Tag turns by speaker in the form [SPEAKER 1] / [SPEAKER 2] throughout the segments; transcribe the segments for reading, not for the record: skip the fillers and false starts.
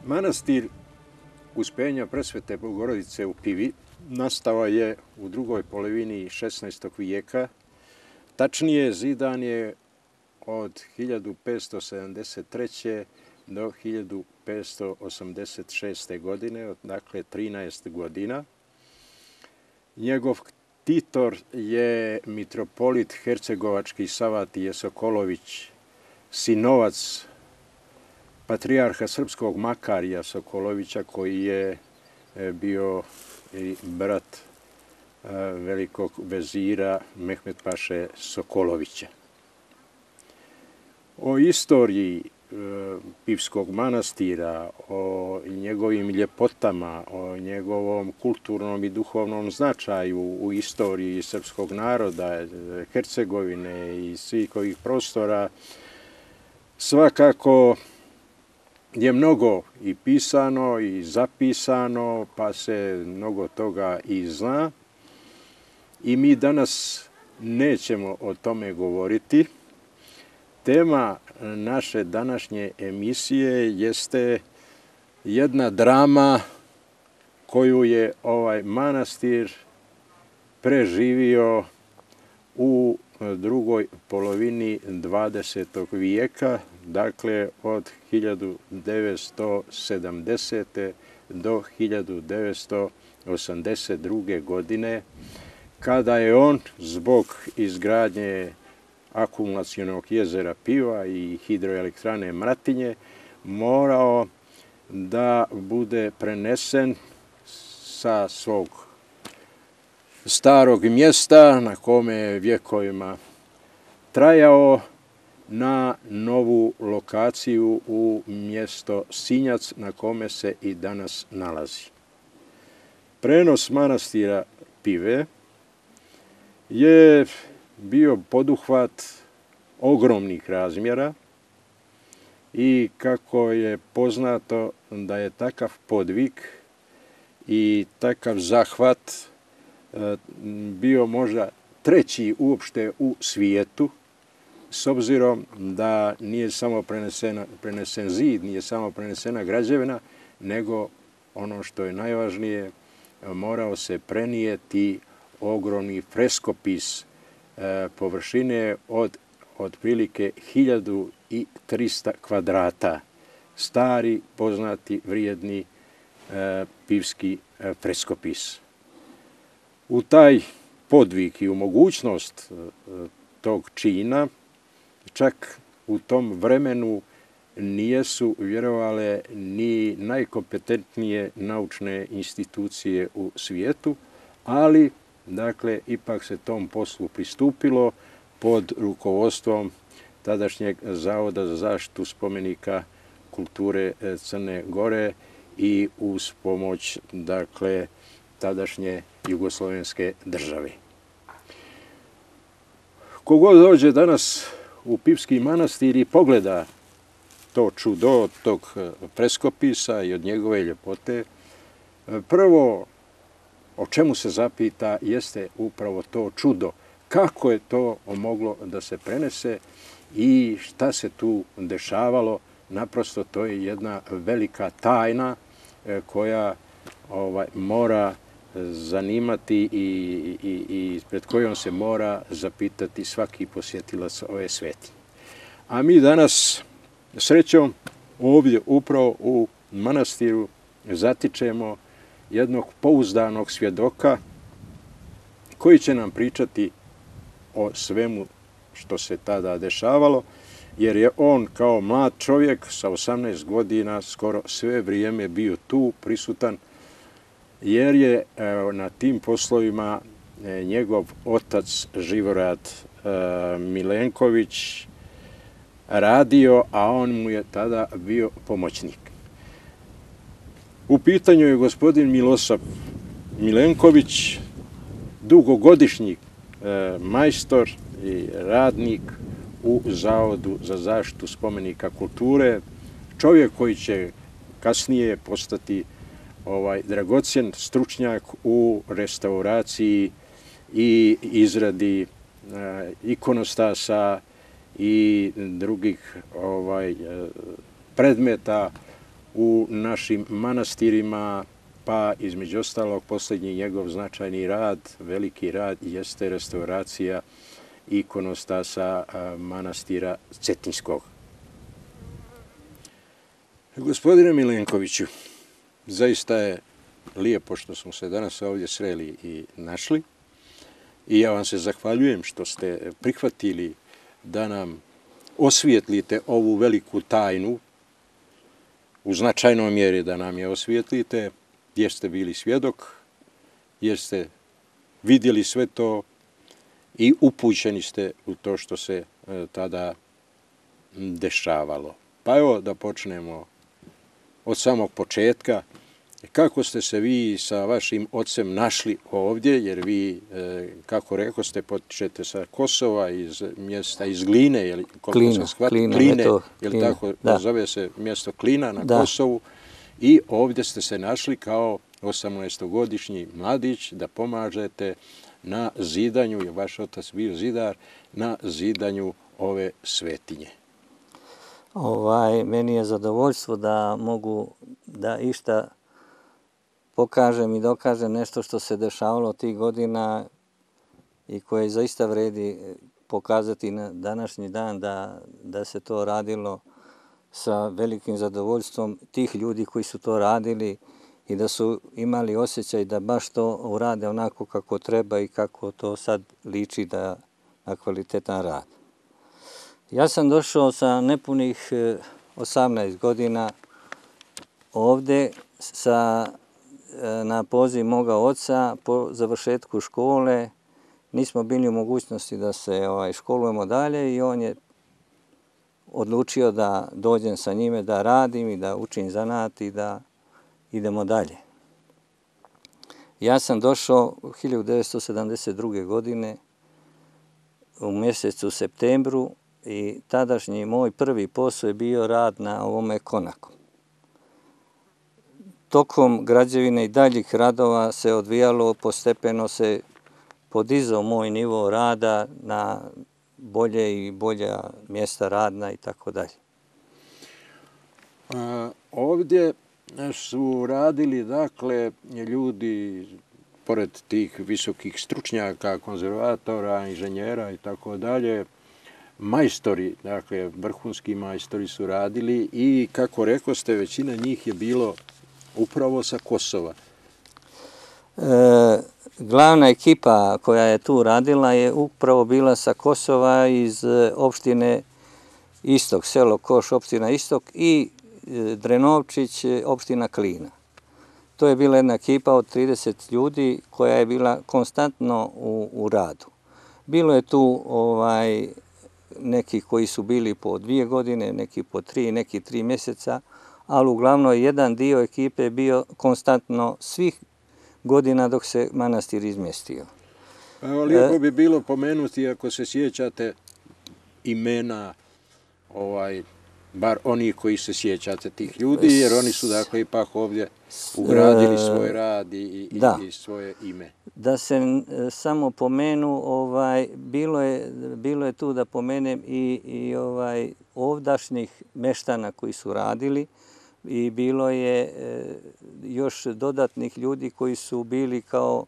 [SPEAKER 1] Manastir Uspenja Presvete Bogorodice u Pivi nastao je u drugoj polovini 16. vijeka. Tačnije, zidan je od 1573. do 1586. godine, dakle 13 godina. Njegov ktitor je mitropolit hercegovački Savatije Sokolović, sinovac patrijarha srpskog Makarija Sokolovića, koji je bio i brat velikog vezira Mehmet Paše Sokolovića. O istoriji Pivskog manastira, o njegovim ljepotama, o njegovom kulturnom i duhovnom značaju u istoriji srpskog naroda, Hercegovine i svih ovih prostora, svakako je mnogo i pisano i zapisano, pa se mnogo toga i zna. I mi danas nećemo o tome govoriti. Tema naše današnje emisije jeste jedna drama koju je ovaj manastir preživio u drugoj polovini 20. vijeka, dakle od 1970. do 1982. godine, kada je on zbog izgradnje akumulacionog jezera Piva i hidroelektrane Mratinje morao da bude prenesen sa svog starog mjesta na kome je vjekovima trajao na novu lokaciju u mjesto Sinjac, na kome se i danas nalazi. Prenos manastira Pive je bio poduhvat ogromnih razmjera i kako je poznato da je takav podvig i takav zahvat bio možda treći uopšte u svijetu, s obzirom da nije samo prenesen zid, nije samo prenesena građevina, nego ono što je najvažnije, morao se prenijeti ogromni freskopis površine od otprilike 1300 kvadrata. Stari, poznati, vrijedni pivski freskopis. U taj podvig i u mogućnost tog čina, čak u tom vremenu nijesu vjerovale ni najkompetentnije naučne institucije u svijetu, ali dakle, ipak se tom poslu pristupilo pod rukovodstvom tadašnjeg Zavoda za zaštitu spomenika kulture Crne Gore i uz pomoć, dakle, tadašnje jugoslovenske države. Kogod dođe danas u Pivski manastir i pogleda to čudo tog freskopisa i od njegove ljepote, prvo o čemu se zapita jeste upravo to čudo. Kako je to moglo da se prenese i šta se tu dešavalo? Naprosto to je jedna velika tajna koja mora zanimati i pred kojom se mora zapitati svaki posjetilac ove svetinje. A mi danas, srećom, ovdje upravo u manastiru zatičemo jednog pouzdanog svjedoka koji će nam pričati o svemu što se tada dešavalo, jer je on kao mlad čovjek sa 18 godina skoro sve vrijeme bio tu prisutan, jer je na tim poslovima njegov otac Živorad Milenković radio, a on mu je tada bio pomoćnik. U pitanju je gospodin Milosav Milenković, dugogodišnji majstor i radnik u Zavodu za zaštitu spomenika kulture, čovjek koji će kasnije postati dragocjen stručnjak u restauraciji i izradi ikonostasa i drugih predmeta u našim manastirima, pa između ostalog posljednji njegov značajni rad, veliki rad, jeste restauracija ikonostasa manastira Cetinskog. Gospodine Milenkoviću, zaista je lijepo što smo se danas ovdje sreli i našli i ja vam se zahvaljujem što ste prihvatili da nam osvijetlite ovu veliku tajnu, u značajnoj mjeri da nam je osvijetlite, jer ste bili svjedok, jer ste vidjeli sve to i upućeni ste u to što se tada dešavalo. Pa evo da počnemo od samog početka. Kako ste se vi sa vašim ocem našli ovdje, jer vi, kako rekao ste, potičete sa Kosova, iz mjesta iz Gline, Kline, tako zove se mjesto Klina na Kosovu, i ovdje ste se našli kao 18-godišnji mladić da pomažete na zidanju, jer vaš otac bio zidar, na zidanju ove svetinje.
[SPEAKER 2] Meni je zadovoljstvo da mogu da išta pokažem i dokažem nešto što se dešavalo tih godina i koje zaista vredi pokazati na današnji dan da se to radilo sa velikim zadovoljstvom tih ljudi koji su to radili i da su imali osjećaj da baš to urade onako kako treba i kako to sad liči na kvalitetan rad. Ja sam došao sa nepunih 18 godina ovde na poziv moga oca po završetku škole. Nismo bili u mogućnosti da se školujemo dalje i on je odlučio da dođem sa njime, da radim i da učim zanat i da idemo dalje. Ja sam došao 1972. godine u mjesecu septembru i tadašnji moj prvi posao je bio rad na ovome konaku. Tokom građevine i daljih radova se odvijalo, postepeno se podizao moj nivo rada na bolje i bolja mjesta radna i tako dalje.
[SPEAKER 1] Ovdje su radili, dakle, ljudi, pored tih visokih stručnjaka, konzervatora, inženjera i tako dalje, majstori, dakle, vrhunski majstori su radili i, kako rekoste, većina njih je bilo upravo sa Kosova.
[SPEAKER 2] Glavna ekipa koja je tu radila je upravo bila sa Kosova iz opštine Istok, selo Koš, opština Istok, i Drenovčić, opština Klina. To je bila jedna ekipa od 30 ljudi koja je bila konstantno u radu. Bilo je tu neki koji su bili po 2 godine, neki po 3, neki 3 mjeseca, ali uglavnom jedan dio ekipe je bio konstantno svih godina dok se manastir izmjestio.
[SPEAKER 1] Lijepo bi bilo pomenuti, ako se sjećate, imena, bar oni koji se sjećate tih ljudi, jer oni su, dakle, ipak ovdje ugradili svoj rad i svoje ime.
[SPEAKER 2] Da se samo pomenu, bilo je tu da pomenem i ovdašnjih meštana koji su radili, i bilo je još dodatnih ljudi koji su bili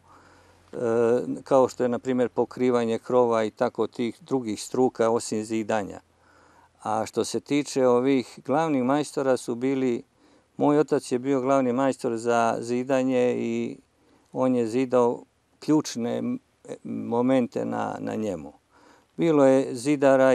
[SPEAKER 2] kao što je, na primjer, pokrivanje krova i tako tih drugih struka osim zidanja. A što se tiče ovih glavnih majstora su bili, moj otac je bio glavni majstor za zidanje i on je zidao ključne momente na njemu. Bilo je zidara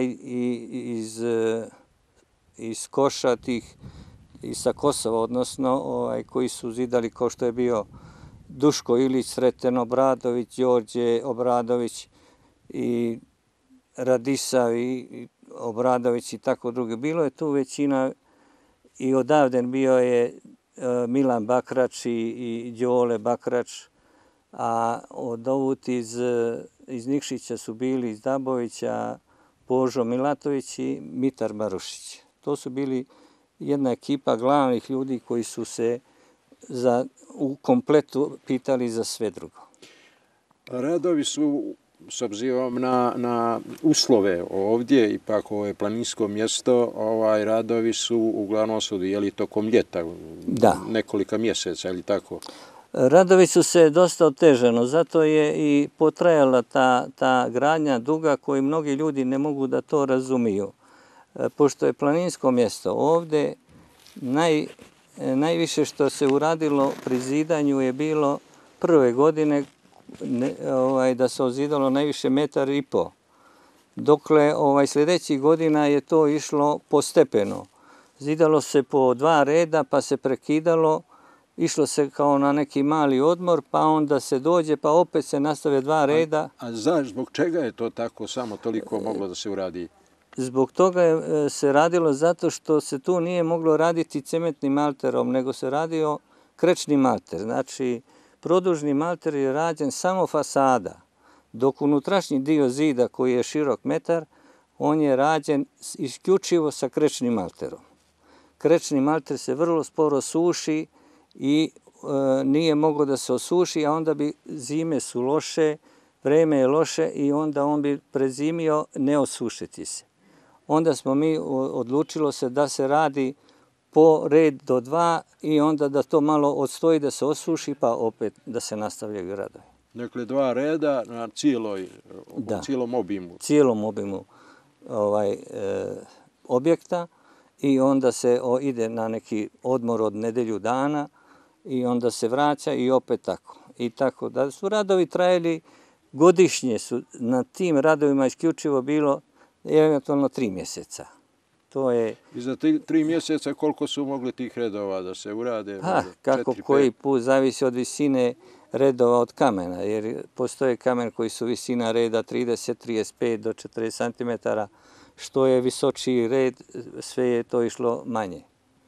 [SPEAKER 2] iz Koša, i sa Kosova, odnosno, koji su zidali, kao što je bio Duško Ilić, Sreten Obradović, Đorđe Obradović i Radisav i Obradović i tako drugi. Bilo je tu većina i odavde bio je Milan Bakrač i Đole Bakrač, a od ovut iz Nikšića su bili, iz Dabovića, Božo Milatović i Mitar Marušić. To su bili jedna ekipa glavnih ljudi koji su se u kompletu pitali za sve drugo.
[SPEAKER 1] Radovi su s obzirom na uslove ovdje, ipak ovo je planinsko mjesto, radovi su uglavnom se odvijali tokom ljeta, nekolika mjeseca, ili tako?
[SPEAKER 2] Radovi su se dosta otežano, zato je i potrajala ta gradnja duga koju mnogi ljudi ne mogu da to razumiju. Pošto je planinsko mjesto ovdje, najviše što se uradilo pri zidanju je bilo prve godine da se ozidalo najviše 1,5 m. Dokle sljedećih godina je to išlo postepeno. Zidalo se po 2 reda, pa se prekidalo, išlo se kao na neki mali odmor, pa onda se dođe, pa opet se nastave 2 reda.
[SPEAKER 1] A znaš zbog čega je to tako samo toliko moglo da se uradi?
[SPEAKER 2] Zbog toga se radilo zato što se tu nije moglo raditi cementnim malterom, nego se radio krečni malter. Znači, produžni malter je rađen samo fasada, dok unutrašnji dio zida koji je širok 1 m, on je rađen isključivo sa krečnim malterom. Krečni malter se vrlo sporo suši i nije moglo da se osuši, a onda bi zime su loše, vreme je loše i onda on bi prezimio ne osušiti se. Onda smo mi odlučilo se da se radi po red do 2 i onda da to malo odstoji, da se osuši, pa opet da se nastavljaju radovi.
[SPEAKER 1] Dakle, 2 reda na cijelom obimu.
[SPEAKER 2] Cijelom obimu objekta i onda se ide na neki odmor od nedelju dana i onda se vraća i opet tako. I tako da su radovi trajali godišnje, su na tim radovima isključivo bilo eventualno 3 mjeseca.
[SPEAKER 1] I za 3 mjeseca koliko su mogli tih redova da se urade?
[SPEAKER 2] Kako koji put zavisi od visine redova od kamena, jer postoje kamen koji su visina reda 30, 35 do 40 cm. Što je visočiji red, sve je to išlo manje.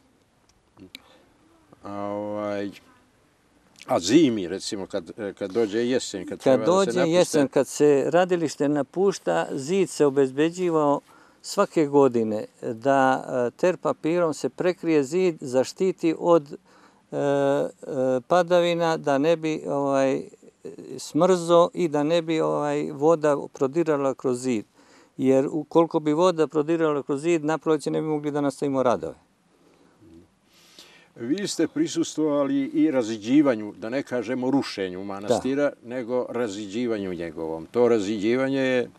[SPEAKER 1] A zimi, recimo, kad dođe jesen?
[SPEAKER 2] Kad dođe jesen, kad se radilište napušta, zid se obezbeđivao svake godine da terpapirom se prekrije zid, zaštiti od padavina, da ne bi smrzo i da ne bi voda prodirala kroz zid. Jer ukoliko bi voda prodirala kroz zid, naproleće ne bi mogli da nastavimo radove.
[SPEAKER 1] Vi ste prisustvovali i raziđivanju, da ne kažemo rušenju manastira, nego raziđivanju njegovom. To raziđivanje je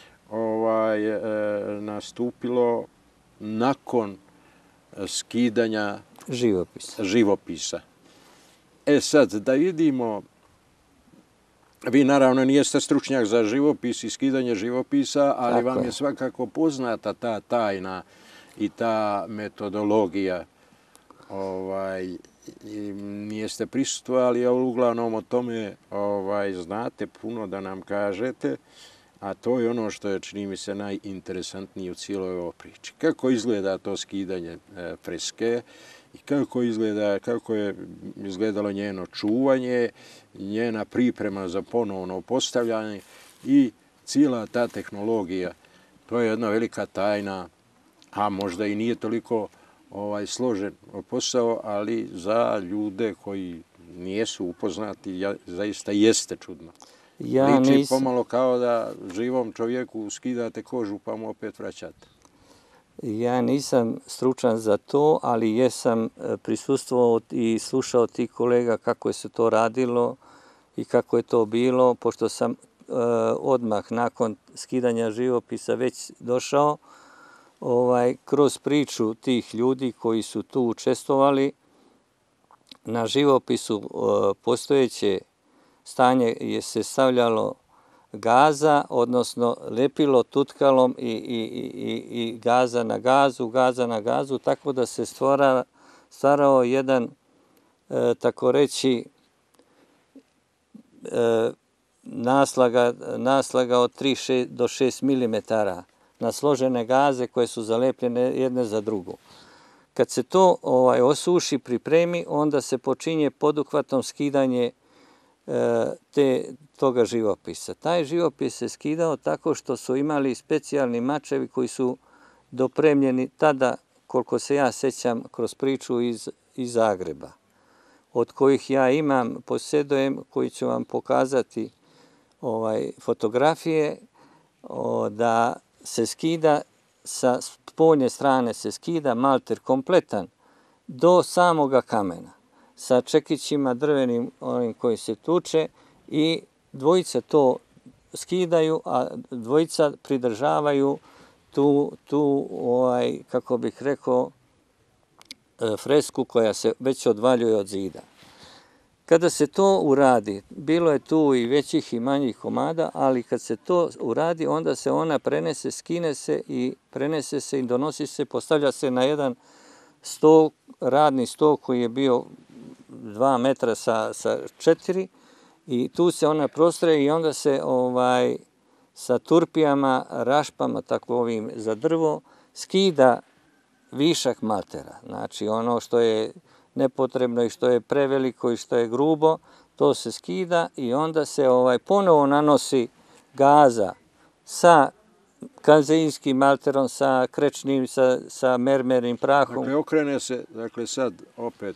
[SPEAKER 1] nastupilo nakon skidanja živopisa. Sad, da vidimo, vi naravno nijeste stručnjak za živopis i skidanje živopisa, ali vam je svakako poznata ta tajna i ta metodologija. Nijeste prisustvovali, ali uglavnom o tome znate puno da nam kažete, a to je ono što je, čini mi se, najinteresantnije u cijeloj ovoj priči. Kako izgleda to skidanje freske i kako je izgledalo njeno čuvanje, njena priprema za ponovno postavljanje i cijela ta tehnologija. To je jedna velika tajna, a možda i nije toliko složen posao, ali za ljude koji nijesu upoznati, zaista jeste čudno. Liči pomalo kao da živom čovjeku skidate kožu pa mu opet vraćate.
[SPEAKER 2] Ja nisam stručan za to, ali jesam prisustvovao i slušao tih kolega kako je se to radilo i kako je to bilo, pošto sam odmah nakon skidanja živopisa već došao, kroz priču tih ljudi koji su tu učestvovali. Na živopisu postojeće stanje je se stavljalo gaza, odnosno lepilo tutkalom i gaza na gazu, tako da se stvarao jedan, tako reći, naslaga od 3 do 6 mm na složene gaze koje su zalepljene jedne za drugu. Kad se to osuši, pripremi, onda se počinje poduhvatom skidanje toga živopisa. Taj živopis se skidao tako što su imali specijalni mačevi koji su dopremljeni tada, koliko se ja sećam, kroz priču iz Zagreba, od kojih ja imam, posjedujem, koji ću vam pokazati fotografije da se skida sa spoljne strane se skida malter kompletan do samoga kamena sa čekićima drvenim onim koji se tuče i dvojica to skidaju, a dvojica pridržavaju tu kako bih rekao, fresku koja se već odvaljuje od zida. Kada se to uradi, bilo je tu i većih i manjih komada, ali kad se to uradi, onda se ona prenese, skine se i prenese se i donosi se, postavlja se na jedan sto, radni sto koji je bio 2 metra sa 4 i tu se ona prostre i onda se sa turpijama, rašpama, tako ovim za drvo, skida višak maltera. Znači ono što je nepotrebno i što je preveliko i što je grubo, to se skida i onda se ponovo nanosi gaza sa kazeinskim malterom, sa krečnim, sa mermernim prahom.
[SPEAKER 1] Dakle, okrene se, sad opet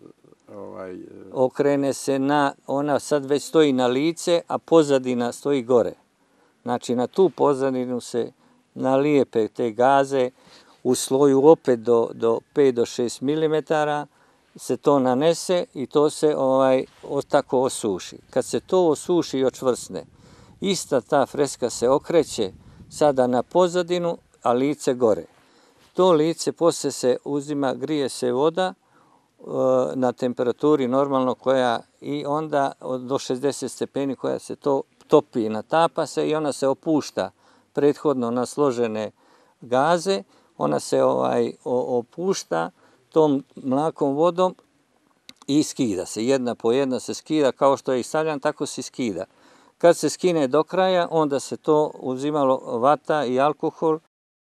[SPEAKER 2] okrene se ona sad već stoji na lice, a pozadina stoji gore. Znači, na tu pozadinu se nalijepe te gaze u sloju opet do 5 do 6 mm, se to nanese i to se tako osuši. Kad se to osuši i očvrsne, ista ta freska se okreće sada na pozadinu, a lice gore. To lice poslije se uzima, grije se voda na temperaturi normalno koja i onda do 60 stepeni koja se to topi, natapa se i ona se opušta prethodno na složene gaze. Ona se opušta tom mlakom vodom i skida se. Jedna po jedna se skida, kao što je i stavljan, tako se skida. Kad se skine do kraja, onda se to uzimalo vata i alkohol.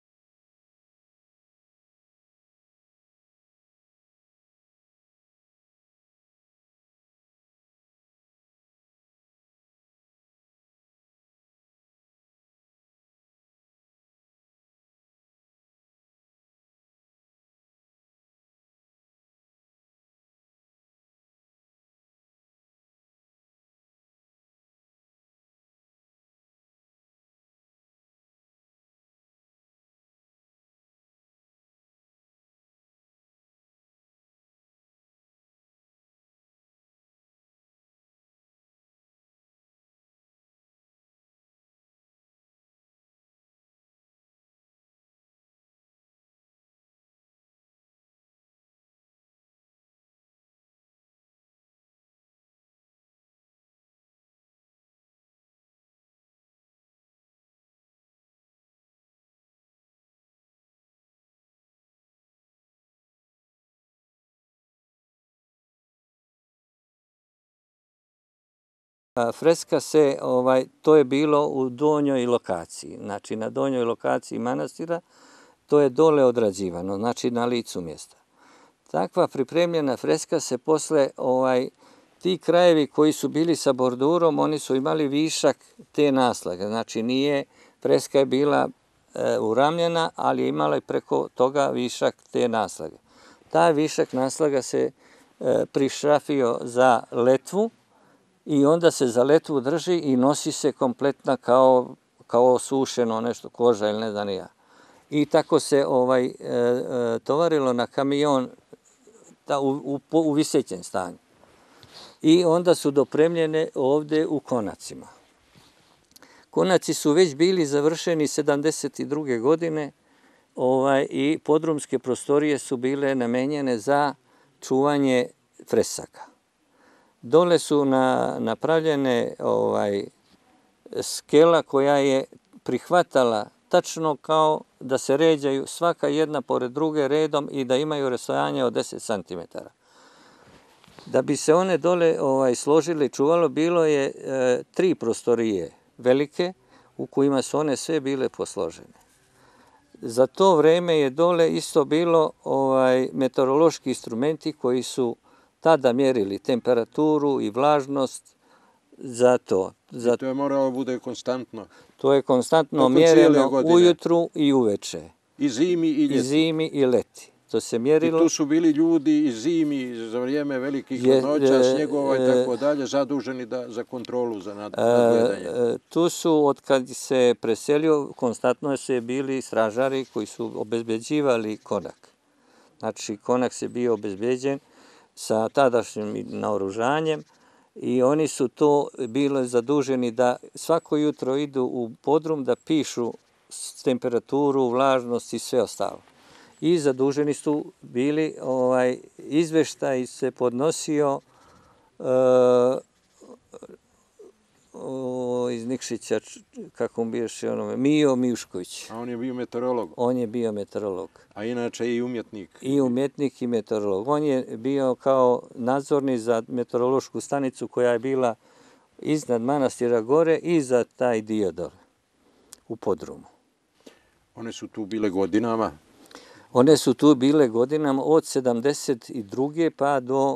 [SPEAKER 2] Freska se, to je bilo u donjoj lokaciji, znači na donjoj lokaciji manastira, to je dole odrađivano, znači na licu mjesta. Takva pripremljena freska se posle, ti krajevi koji su bili sa bordurom, oni su imali višak te naslage, znači freska je bila uramljena, ali je imala i preko toga višak te naslage. Taj višak naslaga se prišrafio za letvu, i onda se za letvu drži i nosi se kompletna kao sušeno nešto, koža ili ne znam ni ja. I tako se tovarilo na kamion u visećem stanju. I onda su dopremljene ovde u konacima. Konaci su već bili završeni 72. godine i podrumske prostorije su bile namenjene za čuvanje fresaka. Dole su napravljene skela koja je prihvatala tačno kao da se ređaju svaka jedna pored druge redom i da imaju rastojanje od 10 cm. Da bi se one dole složile i čuvalo, bilo je 3 prostorije velike u kojima su one sve bile posložene. Za to vreme je dole isto bilo meteorološki instrumenti koji su tada mjerili temperaturu i vlažnost za to.
[SPEAKER 1] I to je moralo bude konstantno?
[SPEAKER 2] To je konstantno mjereno ujutru i uveče.
[SPEAKER 1] I zimi i ljeti?
[SPEAKER 2] I zimi i leti. što se mjerilo.
[SPEAKER 1] I tu su bili ljudi i zimi, za vrijeme velikih hladnoća, snjegova i tako dalje, zaduženi za kontrolu, za nadgledanje.
[SPEAKER 2] Tu su, od kad se preselio, konstantno se bili stražari koji su obezbeđivali Konak. Znači, Konak se bio obezbeđen sa tadašnjim naoružanjem i oni su to bili zaduženi da svako jutro idu u podrum da pišu temperaturu, vlažnost i sve ostalo. I zaduženi su bili, izveštaj se podnosio iz Nikšića, kako mu biješe onome, Mijo Mijušković.
[SPEAKER 1] A on je bio meteorolog?
[SPEAKER 2] On je bio meteorolog.
[SPEAKER 1] A inače i umjetnik?
[SPEAKER 2] I umjetnik i meteorolog. On je bio kao nadzorni za meteorološku stanicu koja je bila iznad manastira gore i za taj dio dole, u podrumu.
[SPEAKER 1] One su tu bile godinama?
[SPEAKER 2] One su tu bile godinama od 72. pa do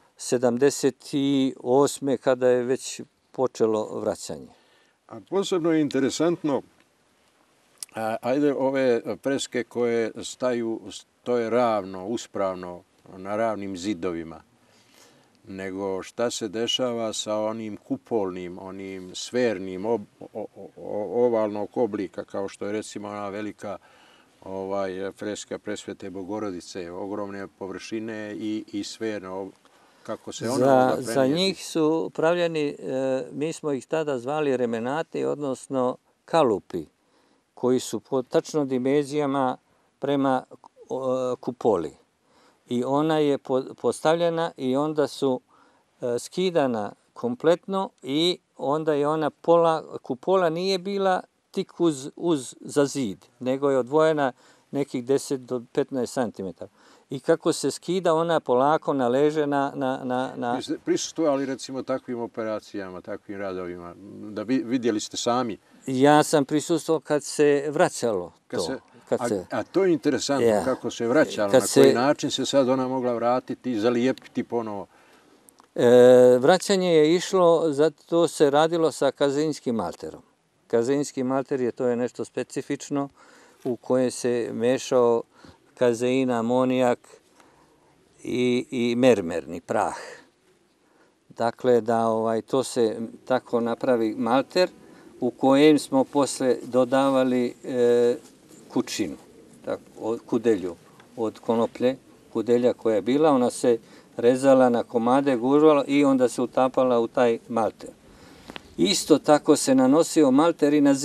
[SPEAKER 2] 78. kada je već počelo vraćanje.
[SPEAKER 1] A posebno je interesantno, ajde ove freske koje stoje ravno, uspravno, na ravnim zidovima, nego šta se dešava sa onim kupolnim, onim sfernim, ovalnog oblika, kao što je recimo ona velika freska Presvete Bogorodice, ogromne površine i sferno, kako se ona mogla prenijeti?
[SPEAKER 2] Za njih su pravljeni, mi smo ih tada zvali remenati, odnosno kalupi, koji su po tačno dimenzijama prema kupoli. I ona je postavljena i onda su skidana kompletno i onda je ona kupola nije bila tik za zid, nego je odvojena nekih 10 do 15 cm. I kako se skida, ona polako naleže na...
[SPEAKER 1] Prisustvovali recimo takvim operacijama, takvim radovima, da vidjeli ste sami?
[SPEAKER 2] Ja sam prisustvovao kad se vraćalo to.
[SPEAKER 1] A to je interesantno, kako se vraćalo, na koji način se sad ona mogla vratiti i zalijepiti ponovo?
[SPEAKER 2] Vraćanje je išlo, zato se radilo sa kazeinskim malterom. Kazeinski malter to je nešto specifično u kojem se mešao kazein, amonijak i mermerni prah. Dakle, da to se tako napravi malter u kojem smo posle dodavali kućinu, kudelju od konoplje, kudelja koja je bila, ona se rezala na komade, gužvala i onda se utapala u taj malter. Isto tako se nanosio malter i na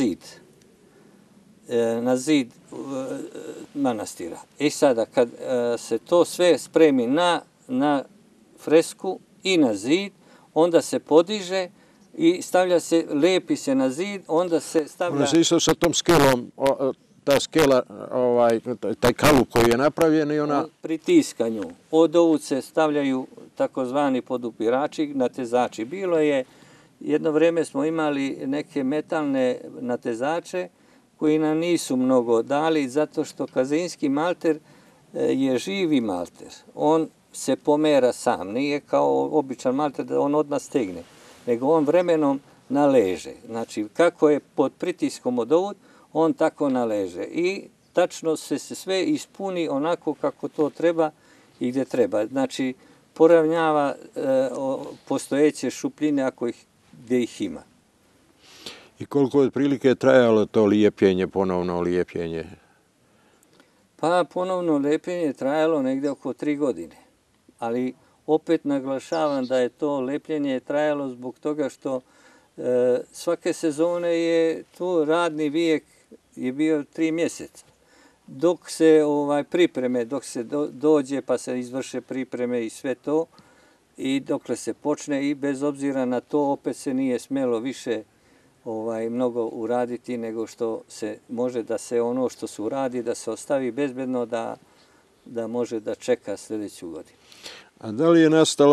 [SPEAKER 2] zid manastira. I sada, kad se to sve spremi na fresku i na zid, onda se podiže i lepi se na zid, onda se stavlja...
[SPEAKER 1] Onda se isto sa tom skelom, ta skela, taj kalup koji je napravljen i ona...
[SPEAKER 2] Pritiska nju. Od ovu se stavljaju takozvani podupirači, natezači. Bilo je, jedno vrijeme smo imali neke metalne natezače koji nam nisu mnogo dali, zato što kazeinski malter je živi malter. On se pomera sam, nije kao običan malter da on odmah stegne, nego on vremenom naleže. Znači, kako je pod pritiskom od ovud, on tako naleže. I tačno se sve ispuni onako kako to treba i gdje treba. Znači, poravnjava postojeće šupljine gdje ih ima.
[SPEAKER 1] I koliko je otprilike trajalo to lijepljenje, ponovno lijepljenje?
[SPEAKER 2] Pa ponovno lijepljenje je trajalo negdje oko 3 godine. Ali opet naglašavam da je to lijepljenje trajalo zbog toga što svake sezone je tu radni vijek je bio 3 mjeseca. Dok se pripreme, dok se dođe pa se izvrše pripreme i sve to, i dokle se počne i bez obzira na to opet se nije smjelo više mnogo uraditi nego što se može da se ono što se uradi da se ostavi bezbedno da može da čeka sljedeću godinu.
[SPEAKER 1] A da li je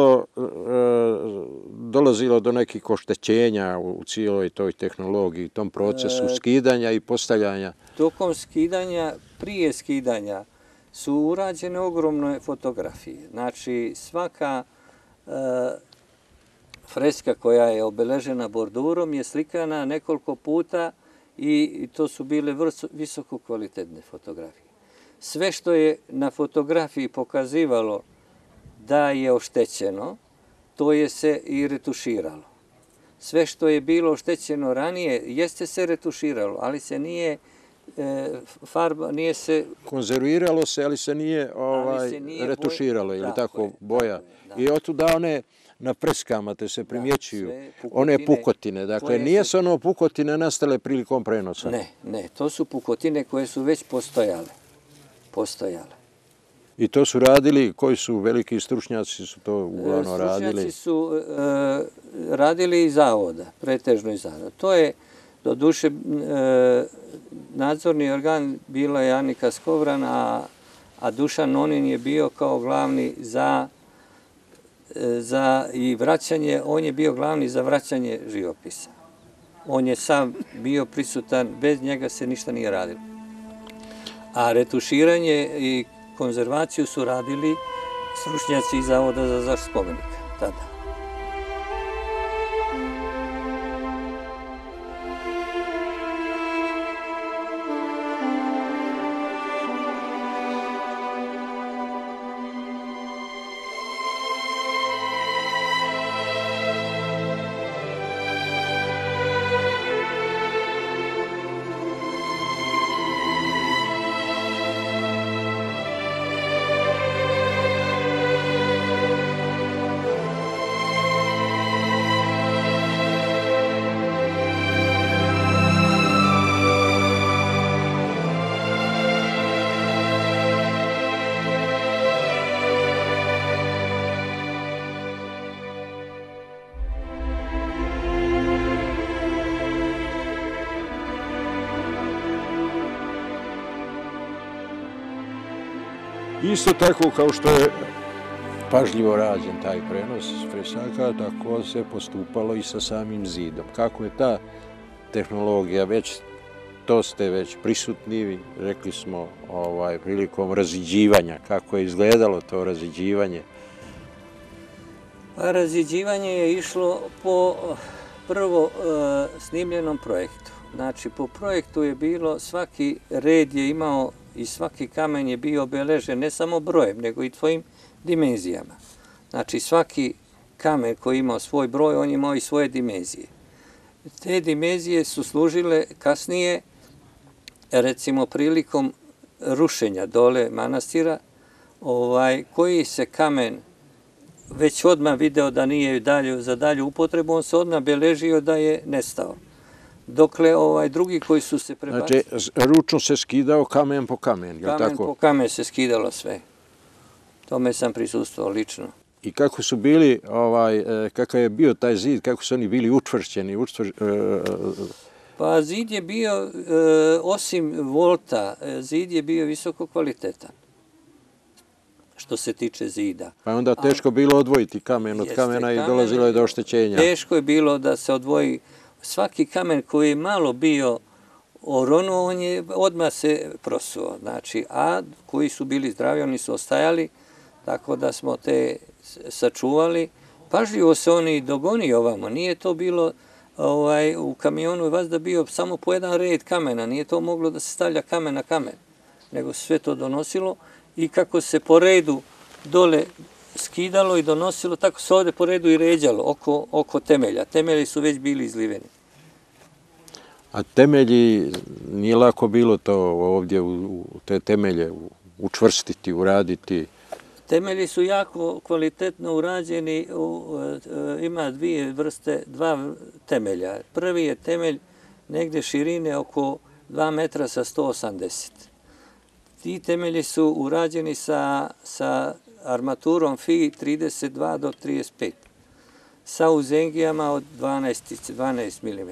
[SPEAKER 1] dolazilo do nekih oštećenja u cijeloj toj tehnologiji, tom procesu skidanja i postavljanja?
[SPEAKER 2] Tokom skidanja, prije skidanja su urađene ogromne fotografije. Znači, svaka freska koja je obeležena bordurom je slikana nekoliko puta i to su bile visoko kvalitetne fotografije. Sve što je na fotografiji pokazivalo da je oštećeno, to je se i retuširalo. Sve što je bilo oštećeno ranije, jeste se retuširalo, ali se nije farba, nije se...
[SPEAKER 1] Konzerviralo se, ali se nije retuširalo, ili tako, boja. I otuda one na preskama te se primjećuju, one pukotine. Dakle, nije se ono pukotine nastale prilikom prenosa.
[SPEAKER 2] Ne, to su pukotine koje su već postojale.
[SPEAKER 1] I to su radili, koji su veliki stručnjaci su to uglavnom radili?
[SPEAKER 2] Stručnjaci su radili iz zavoda, pretežno iz zavoda. To je, doduše, nadzorni organ bila je Anika Skovran, a Dušan Nonin je bio kao glavni za i vraćanje, on je bio glavni za vraćanje živopisa. On je sam bio prisutan, bez njega se ništa nije radilo. A retuširanje i konzervaciju su radili stručnjaci iz Zavoda za zaštitu spomenika tada.
[SPEAKER 1] Isto tako kao što je pažljivo rađen taj prenos fresaka, tako se postupalo i sa samim zidom. Kako je ta tehnologija, to ste već prisutni, rekli smo prilikom raziđivanja, kako je izgledalo to raziđivanje?
[SPEAKER 2] Raziđivanje je išlo po prvo snimljenom projektu. Znači, po projektu je bilo, svaki red je imao i svaki kamen je bio obeležen ne samo brojem, nego i svojim dimenzijama. Znači, svaki kamen koji je imao svoj broj, on je imao i svoje dimenzije. Te dimenzije su služile kasnije, recimo, prilikom rušenja dole manastira, koji se kamen već odmah video da nije za dalju upotrebu, on se odmah beležio da je nestao. Dokle drugi koji su se prebacili...
[SPEAKER 1] Znači, ručno se skidao kamen po kamen, je li tako?
[SPEAKER 2] Kamen po kamen se skidalo sve. Tome sam prisustvovao lično.
[SPEAKER 1] I kako su bili, kakav je bio taj zid, kako su oni bili učvršćeni?
[SPEAKER 2] Pa zid je bio, osim volta, zid je bio visoko kvalitetan, što se tiče zida.
[SPEAKER 1] Pa je onda teško bilo odvojiti kamen od kamena i dolazilo je do oštećenja.
[SPEAKER 2] Teško je bilo da se odvoji. Svaki kamen koji je malo bio oronuo, on je odmah se prosuo. Znači, a koji su bili zdravi, oni su ostajali, tako da smo te sačuvali. Pažljivo se oni dogoni ovamo. Nije to bilo u kamionu je vazda bio samo po jedan red kamena. Nije to moglo da se stavlja kamen na kamen, nego sve to donosilo i kako se po redu dole skidalo i donosilo, tako se ovde po redu i ređalo oko temelja. Temelji su već bili izliveni.
[SPEAKER 1] A temelji, nije lako bilo to ovdje, te temelje učvrstiti, uraditi?
[SPEAKER 2] Temelji su jako kvalitetno urađeni, ima dva temelja. Prvi je temelj negde širine oko 2 metra sa 180. Ti temelji su urađeni sa armaturom FI 32 do 35, sa uzengijama od 12 mm.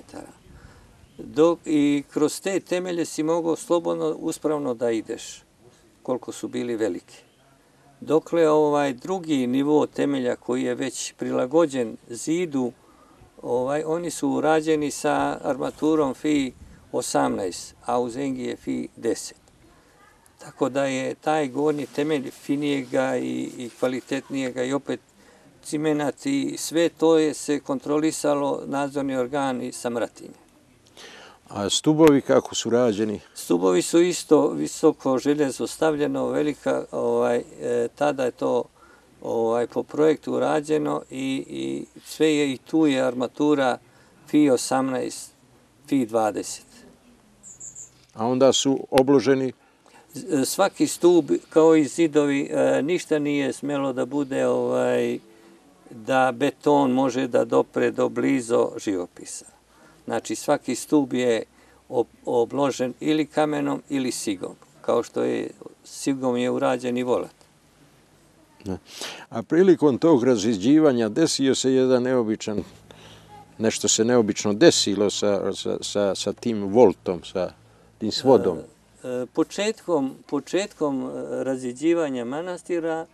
[SPEAKER 2] I kroz te temelje si mogao slobodno, uspravno da ideš, koliko su bili veliki. Dokle drugi nivo temelja koji je već prilagođen zidu, oni su urađeni sa armaturom FI 18, a uzengije FI 10. Tako da je taj gornji temelj finijega i kvalitetnijega i opet cimenat i sve to je se kontrolisalo nadzorni organi sa Mratinje.
[SPEAKER 1] A stubovi kako su rađeni?
[SPEAKER 2] Stubovi su isto visoko željezo stavljeno, velika, tada je to po projektu rađeno i sve je i tu je armatura Fi 18, Fi 20.
[SPEAKER 1] A onda su obloženi?
[SPEAKER 2] Svaki stub, kao i zidovi, ništa nije smelo da bude da beton može da dopre do blizu živopisa. Znači, svaki stub je obložen ili kamenom ili sigom, kao što je sigom je urađen i volat.
[SPEAKER 1] A prilikom tog raziđivanja desio se jedan neobičan, nešto se neobično desilo sa tim voltom, sa tim svodom.
[SPEAKER 2] Početkom raziđivanja manastira,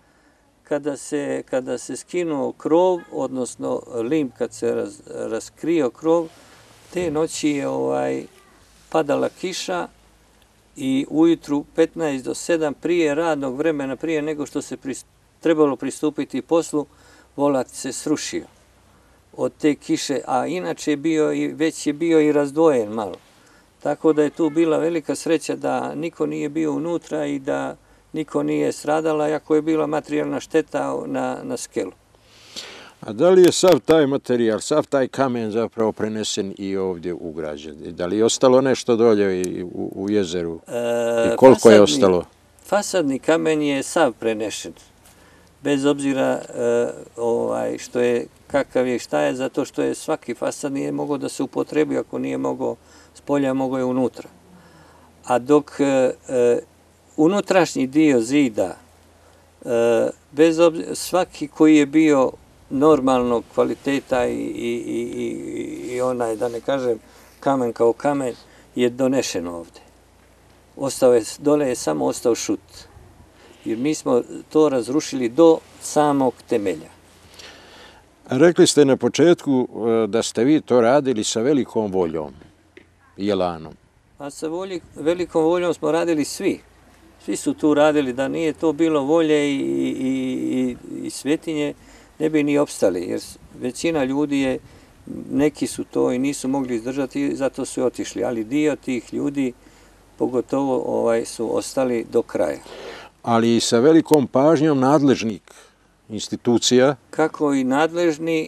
[SPEAKER 2] kada se skinuo krov, odnosno lim, kad se raskrio krov, te noći je padala kiša i ujutru 15 do 7 prije radnog vremena, prije nego što se trebalo pristupiti poslu, volat se srušio od te kiše, a inače već je bio i razdvojen malo. Tako da je tu bila velika sreća da niko nije bio unutra i da niko nije stradala, iako je bila materijalna šteta na skelu.
[SPEAKER 1] A da li je sav taj materijal, sav taj kamen zapravo prenesen i ovdje ugrađen? Da li je ostalo nešto dolje u jezeru? I koliko je ostalo?
[SPEAKER 2] Fasadni kamen je sav prenešen. Bez obzira što je kakav je i šta je, zato što je svaki fasad nije mogao da se upotrebi, ako nije mogao s polja, mogao je unutra. A dok unutrašnji dio zida, bez obzira, svaki koji je bio normalnog kvaliteta i onaj, da ne kažem, kamen kao kamen, je donešen ovde. Dole je samo ostao šut. Jer mi smo to razrušili do samog temelja.
[SPEAKER 1] Rekli ste na početku da ste vi to radili sa velikom voljom i elanom.
[SPEAKER 2] A sa velikom voljom smo radili svi. Svi su tu radili, da nije to bilo volje i svetinje, ne bi ni opstali, jer većina ljudi je, neki su to i nisu mogli izdržati, zato su otišli, ali dio tih ljudi, pogotovo su ostali do kraja.
[SPEAKER 1] Ali i sa velikom pažnjom nadležnih institucija.
[SPEAKER 2] Kako i nadležni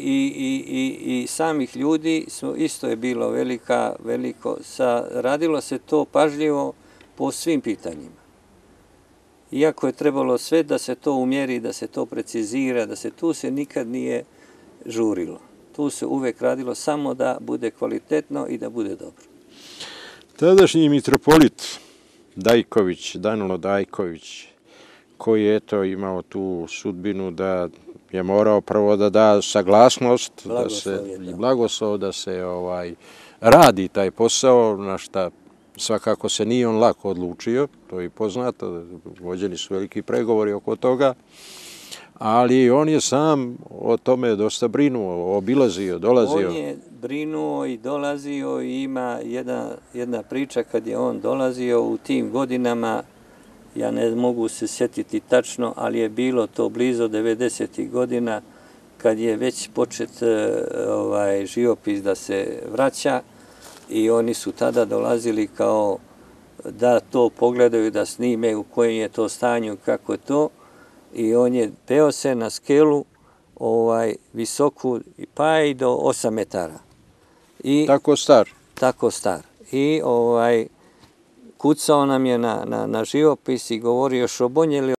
[SPEAKER 2] i samih ljudi, isto je bilo veliko, radilo se to pažljivo po svim pitanjima. Iako je trebalo sve da se to umjeri, da se to precizira, tu se nikad nije žurilo. Tu se uvek radilo samo da bude kvalitetno i da bude dobro.
[SPEAKER 1] Tadašnji mitropolit Dajković, Danilo Dajković, koji je imao tu sudbinu da je morao prvo da da saglasnost, blagoslov da se radi taj posao, na šta svakako se nije on lako odlučio, to je poznato, vođeni su veliki pregovori oko toga, ali on je sam o tome dosta brinuo, obilazio, dolazio.
[SPEAKER 2] On je brinuo i dolazio i ima jedna priča kad je on dolazio u tim godinama, ja ne mogu se sjetiti tačno, ali je bilo to blizu 90. godina kad je već počet živopis da se vraća i oni su tada dolazili kao da to pogledaju, da snime u kojem je to stanju, kako je to. I on je peo se na skelu visoku pa i do 8 metara.
[SPEAKER 1] Tako star?
[SPEAKER 2] Tako star. I kucao nam je na živopis i govorio šobonjeli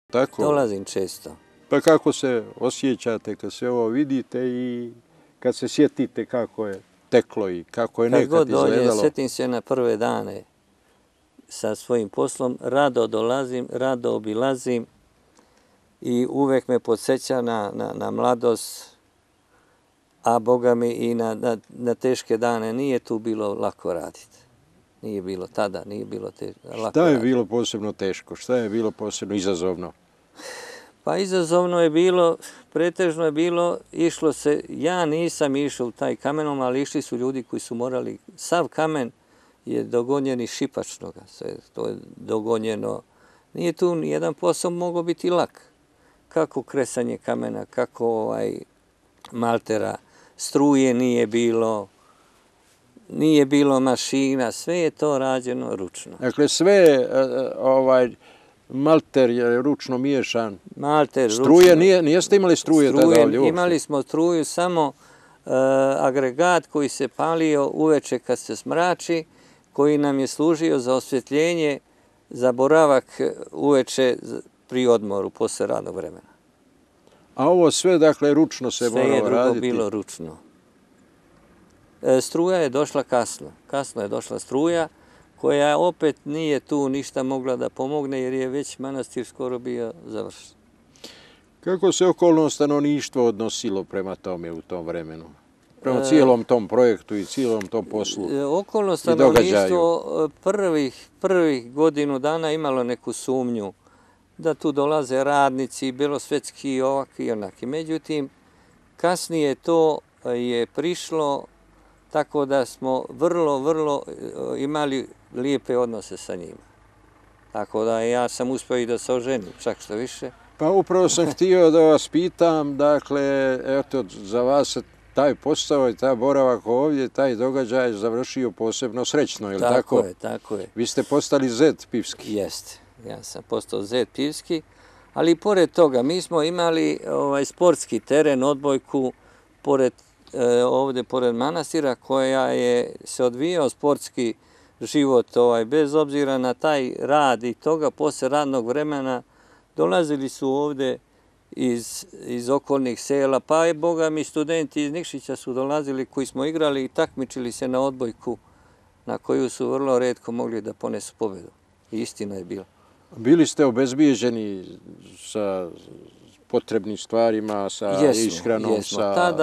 [SPEAKER 1] Tako?
[SPEAKER 2] Dolazim često.
[SPEAKER 1] Pa kako se osjećate kad sve ovo vidite i kad se sjetite kako je teklo i kako je
[SPEAKER 2] Kad
[SPEAKER 1] nekad
[SPEAKER 2] god dođem,
[SPEAKER 1] izgledalo?
[SPEAKER 2] sjetim se na prve dane sa svojim poslom, rado dolazim, rado obilazim i uvek me podsjeća na mladost, a Boga mi i na teške dane. Nije tu bilo lako raditi. Nije bilo tada, nije bilo lako
[SPEAKER 1] Šta je
[SPEAKER 2] raditi.
[SPEAKER 1] bilo posebno teško? Šta je bilo posebno izazovno?
[SPEAKER 2] Pa izazovno je bilo, pretežno je bilo, išlo se, ja nisam išao u taj kamenom, ali išli su ljudi koji su morali, sav kamen je dogonjen iz šipačnoga, to je dogonjeno. Nije tu nijedan posao mogao biti lak. Kako kresanje kamena, kako maltera, struje nije bilo mašina, sve je to rađeno ručno.
[SPEAKER 1] Dakle, sve malter je ručno miješan.
[SPEAKER 2] Malter,
[SPEAKER 1] Struje, nijeste imali struje tada ovdje uopšte?
[SPEAKER 2] Imali smo struju, samo agregat koji se palio uveče kad se smrači, koji nam je služio za osvjetljenje, za boravak uveče pri odmoru, posle radnog vremena.
[SPEAKER 1] A ovo sve, dakle, ručno se moralo raditi?
[SPEAKER 2] Sve je drugo bilo ručno. Struja je došla kasno. Kasno je došla struja, koja opet nije tu ništa mogla da pomogne, jer je već manastir skoro bio završen.
[SPEAKER 1] Kako se okolno stanovništvo odnosilo prema tome u tom vremenu? Prema cijelom tom projektu i cijelom tom poslu?
[SPEAKER 2] Okolno stanovništvo prvih godinu dana imalo neku sumnju da tu dolaze radnici, belosvetski, ovakvi i onaki. Međutim, kasnije to je prišlo tako da smo vrlo imali lijepe odnose sa njima. Tako da ja sam uspio i da se oženim, čak što više.
[SPEAKER 1] Pa upravo sam htio da vas pitam, dakle, eto, za vas se taj posao i taj boravak ovdje, taj događaj završio posebno srećno, je li tako?
[SPEAKER 2] Tako je.
[SPEAKER 1] Vi ste postali zet pivski.
[SPEAKER 2] Jeste, ja sam postao zet pivski, ali i pored toga mi smo imali sportski teren, odbojku, ovdje pored manastira, koja je se odvijao sportski život, bez obzira na taj rad i toga, posle radnog vremena dolazili su ovdje iz okolnih sela, pa i Boga mi studenti iz Nikšića su dolazili koji smo igrali i takmičili se na odbojku, na koju su vrlo retko mogli da ponesu pobedu. I istina je bila.
[SPEAKER 1] Bili ste obezbijeđeni sa potrebnim stvarima, sa ishranom?
[SPEAKER 2] Jesmo.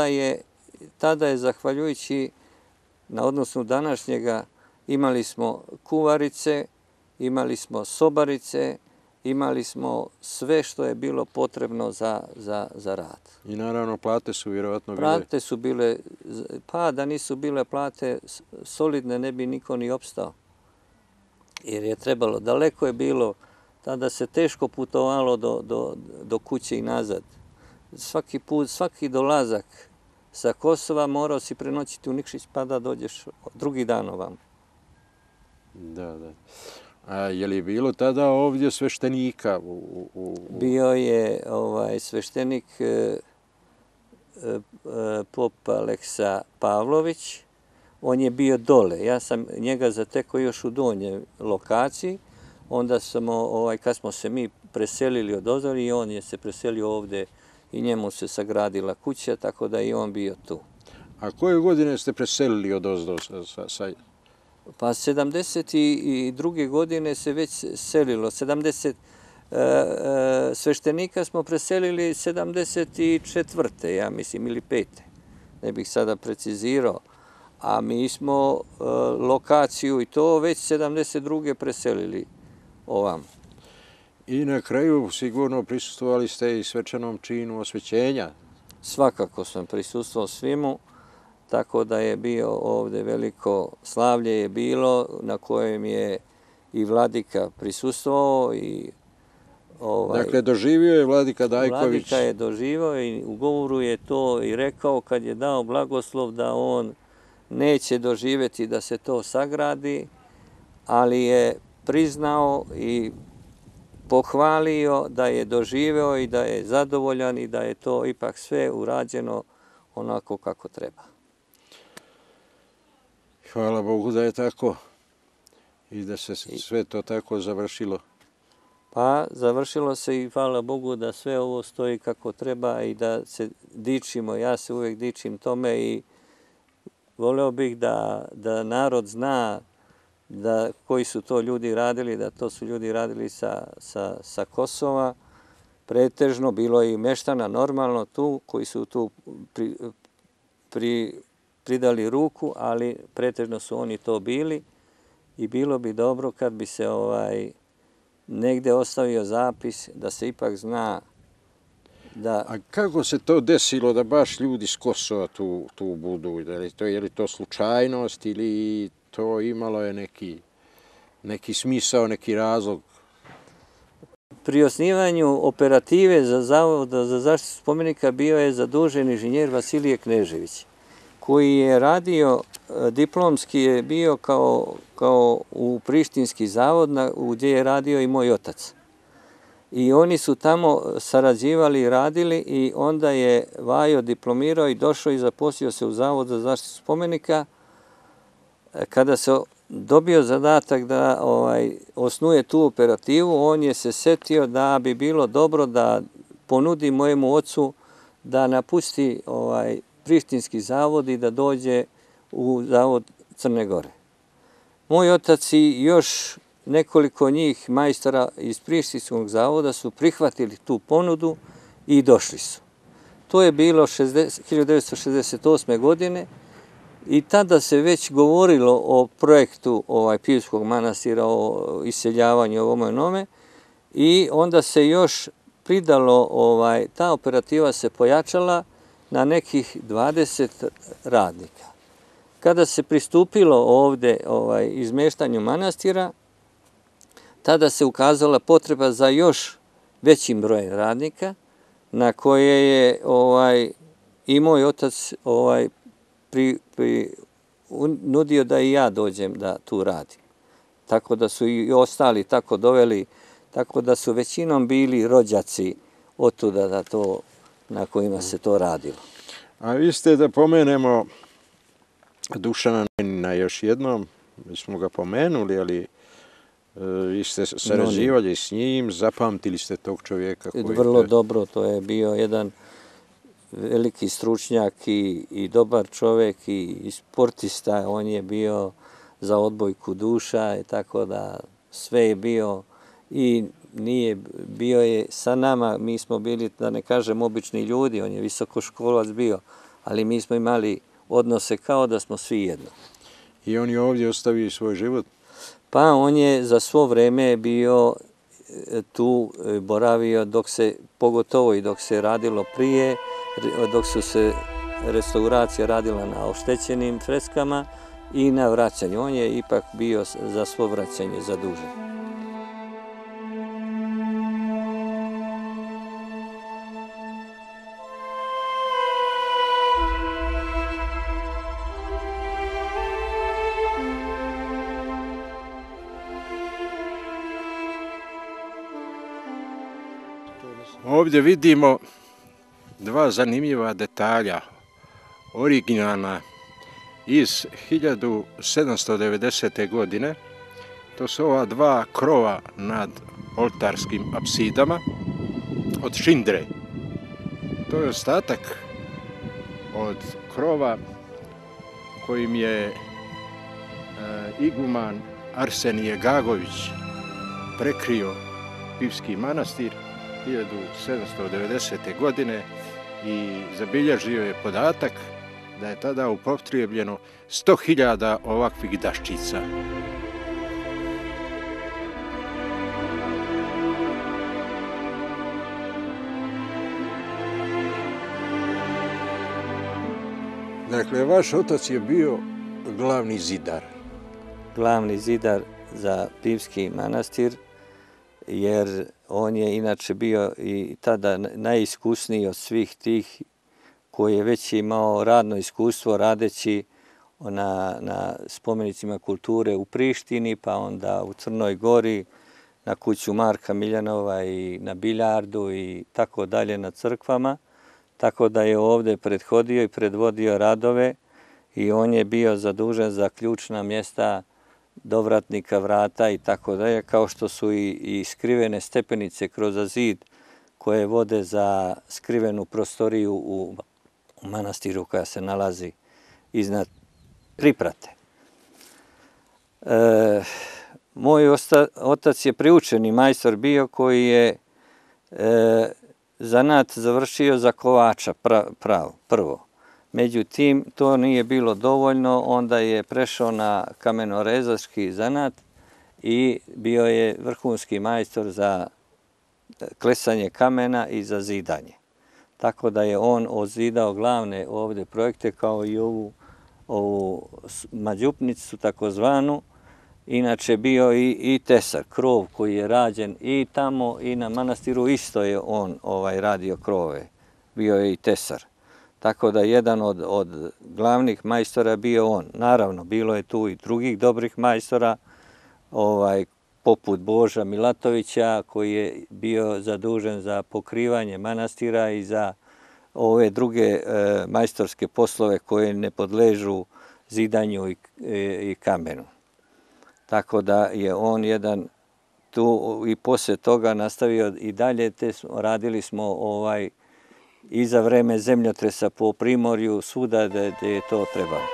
[SPEAKER 2] Tada je, zahvaljujući na odnosu današnjega, imali smo kuvarice, imali smo sobarice, imali smo sve što je bilo potrebno za rad.
[SPEAKER 1] I naravno plate su vjerovatno bile?
[SPEAKER 2] Plate su bile, pa da nisu bile plate solidne ne bi niko ni opstao. Jer je trebalo, daleko je bilo, tada se teško putovalo do kuće i nazad. Svaki dolazak sa Kosova morao si prenoćiti u Nikšić pa da dođeš drugi dan ovam.
[SPEAKER 1] Da. A je li bilo tada ovdje sveštenika?
[SPEAKER 2] Bio je sveštenik pop Aleksa Pavlović. On je bio dole. Ja sam njega zatekao još u donjoj lokaciji. Onda kad smo se mi preselili od ozori, on je se preselio ovdje i njemu se sagradila kuća, tako da i on bio tu.
[SPEAKER 1] A koje godine ste preselili od ozdo?
[SPEAKER 2] Pa 72. godine se već selilo. Sveštenika smo preselili 74. ja mislim, ili 5. Ne bih sada precizirao. A mi smo lokaciju i to već 72. preselili ovam.
[SPEAKER 1] I na kraju sigurno prisustvovali ste i svečanom činu osvećenja?
[SPEAKER 2] Svakako sam prisustvovao svimu, tako da je bio ovdje veliko slavlje je bilo na kojem je i vladika prisustvovao.
[SPEAKER 1] Dakle, doživio je vladika Dajković?
[SPEAKER 2] Vladika je doživio i u govoru je to i rekao kad je dao blagoslov da on neće doživjeti da se to sagradi, ali je priznao i pohvalio da je doživeo i da je zadovoljan i da je to ipak sve urađeno onako kako treba.
[SPEAKER 1] Hvala Bogu da je tako i da se sve to tako završilo.
[SPEAKER 2] Pa završilo se i hvala Bogu da sve ovo stoji kako treba i da se dičimo. Ja se uvijek dičim tome i voleo bih da narod zna koji su to ljudi radili, da to su ljudi radili sa Kosova. Pretežno bilo je i meštana normalno tu, koji su tu pridali ruku, ali pretežno su oni to bili i bilo bi dobro kad bi se negde ostavio zapis da se ipak zna da...
[SPEAKER 1] A kako se to desilo da baš ljudi s Kosova tu budu? Je li to slučajnost ili to imalo je neki smisao, neki razlog?
[SPEAKER 2] Pri osnivanju operative za Zavoda za zaštitu spomenika bio je zadužen inženjer Vasilije Knežević, koji je radio, diplomski je bio kao u Prištinski zavod gdje je radio i moj otac. I oni su tamo sarađivali i radili i onda je Vajo diplomirao i došao i zaposlio se u Zavod za zaštitu spomenika. Kada se dobio zadatak da osnuje tu operativu, on je se setio da bi bilo dobro da ponudi mojemu ocu da napusti Prištinski zavod i da dođe u Zavod Crne Gore. Moj otac i još nekoliko njih majstora iz Prištinskog zavoda su prihvatili tu ponudu i došli su. To je bilo 1968. godine i tada se već govorilo o projektu Pivskog manastira, o iseljavanju ovome onome i onda se još pridalo, ta operativa se pojačala na nekih 20 radnika. Kada se pristupilo ovde izmeštanju manastira, tada se ukazala potreba za još većim brojem radnika, na koje je i moj otac nudio da i ja dođem da tu radim. Tako da su i ostali tako doveli, tako da su većinom bili rođaci otuda na kojima se to radilo.
[SPEAKER 1] A vi ste, da pomenemo Dušana Nenina još jednom, mi smo ga pomenuli, ali vi ste sarađivali s njim, zapamtili ste tog čovjeka koji...
[SPEAKER 2] Vrlo dobro, to je bio jedan veliki stručnjak i dobar čovjek i sportista, on je bio za odbojku duša, tako da sve je bio i bio je sa nama, mi smo bili, da ne kažem, obični ljudi, on je visokoškolac bio, ali mi smo imali odnose kao da smo svi jedno.
[SPEAKER 1] I on je ovdje ostavio svoj život?
[SPEAKER 2] Pa on je za svo vreme bio tu, boravio pogotovo i dok se radilo prije, dok su se restauracija radila na oštećenim freskama i na vraćanju. On je ipak bio za svo vraćanje zadužen.
[SPEAKER 1] Ovdje vidimo dva zanimljiva detalja, originalna iz 1790. godine. To su ova dva krova nad oltarskim apsidama od šindre. To je ostatak od krova kojim je iguman Arsenije Gagović prekrio Pivski manastir 1790. godine i zabilježio je podatak da je tada upotrijebljeno 100.000 ovakvih daščica. Dakle, vaš otac je bio glavni zidar.
[SPEAKER 2] Glavni zidar za Pivski manastir, jer on je inače bio i tada najiskusniji od svih tih koji je već imao radno iskustvo radeći na spomenicima kulture u Prištini, pa onda u Crnoj Gori, na kuću Marka Miljanova i na Biljardu i tako dalje na crkvama. Tako da je ovdje prethodio i predvodio radove i on je bio zadužen za ključna mjesta dovratnika vrata i tako dalje, kao što su i skrivene stepenice kroz zid koje vode za skrivenu prostoriju u manastiru koja se nalazi iznad priprate. Moj otac je priučeni majstor bio koji je zanat završio za kovača prvo. Međutim, to nije bilo dovoljno, onda je prešao na kamenorezački zanat i bio je vrhunski majstor za klesanje kamena i za zidanje. Tako da je on ozidao glavne ovdje projekte kao i ovu mađupnicu takozvanu. Inače bio i tesar, krov koji je rađen i tamo i na manastiru isto je on radio krove. Bio je i tesar. Tako da jedan od glavnih majstora bio on. Naravno, bilo je tu i drugih dobrih majstora, poput Boža Milatovića, koji je bio zadužen za pokrivanje manastira i za ove druge majstorske poslove koje ne podležu zidanju i kamenu. Tako da je on jedan tu i poslije toga nastavio i dalje, radili smo i za vreme zemljotresa po Primorju, svuda gdje je to trebalo.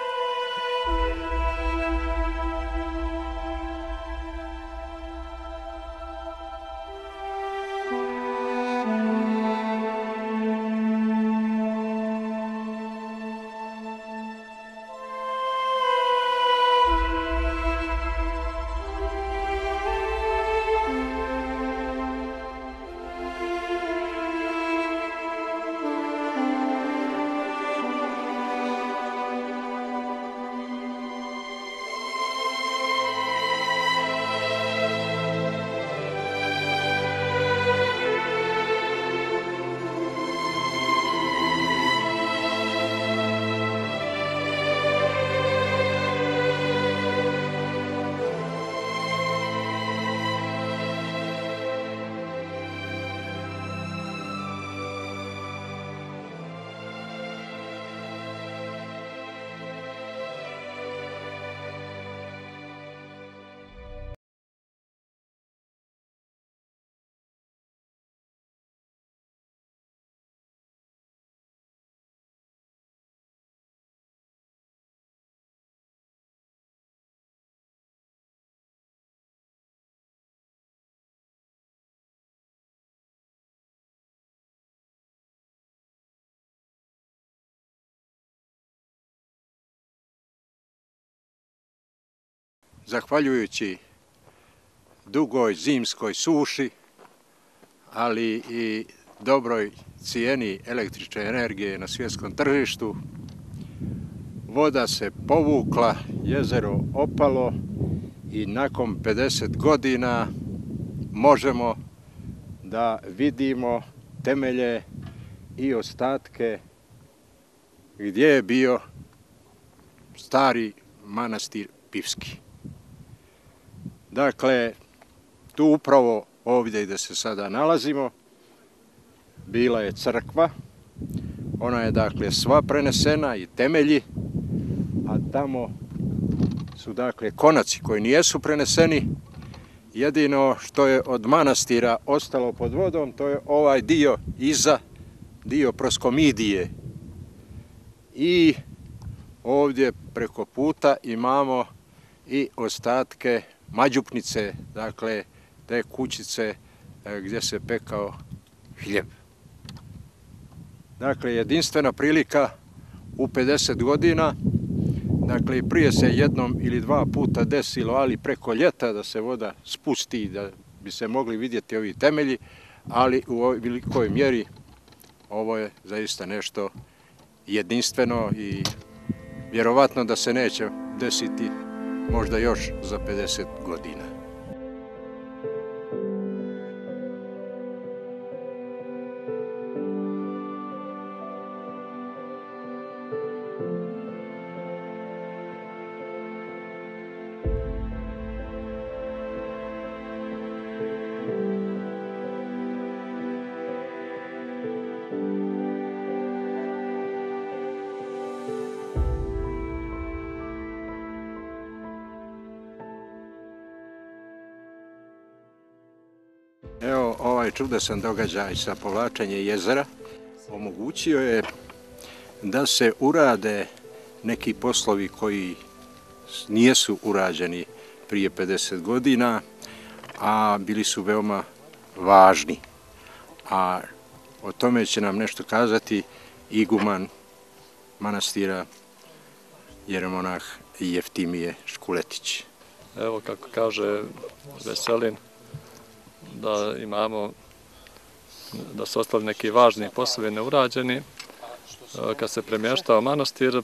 [SPEAKER 1] Zahvaljujući dugoj zimskoj suši, ali i dobroj cijeni električne energije na svjetskom tržištu, voda se povukla, jezero opalo i nakon 50 godina možemo da vidimo temelje i ostatke gdje je bio stari manastir Pivski. Dakle, tu upravo ovdje gdje se sada nalazimo bila je crkva. Ona je dakle sva prenesena i temelji, a tamo su dakle konaci koji nijesu preneseni. Jedino što je od manastira ostalo pod vodom, to je ovaj dio iza, dio proskomidije. I ovdje preko puta imamo i ostatke mađupnice, dakle te kućice gdje se pekao hljeb. Dakle, jedinstvena prilika u 50 godina, dakle i prije se jednom ili dva puta desilo, ali preko ljeta da se voda spusti, da bi se mogli vidjeti ovi temelji, ali u ovoj velikoj mjeri ovo je zaista nešto jedinstveno i vjerovatno da se neće desiti možda još za 50 godina. ovaj čudesan događaj sa povlačenjem jezera omogućio je da se urade neki poslovi koji nijesu urađeni prije 50 godina, a bili su veoma važni. A o tome će nam nešto kazati iguman manastira jeremonah Jeftimije Škuletić.
[SPEAKER 3] Evo, kako kaže Veselin, da su ostali neki važni poslovi neurađeni. Kad se premještao manastir,